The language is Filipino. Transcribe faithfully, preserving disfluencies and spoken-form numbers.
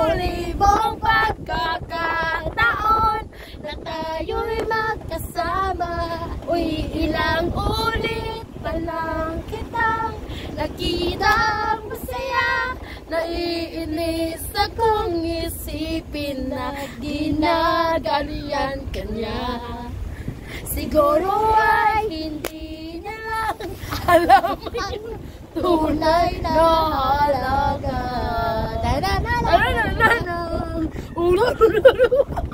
libo-libong pagkakataon na tayo'y magkasama. Uy, ilang ulit pa lang kitang nakitang masaya. Naiinis akong isipin na ginagalian ka niya. Siguro ay hindi niya lang alam ang tunay na halaga. Da-da-da-da-da-da.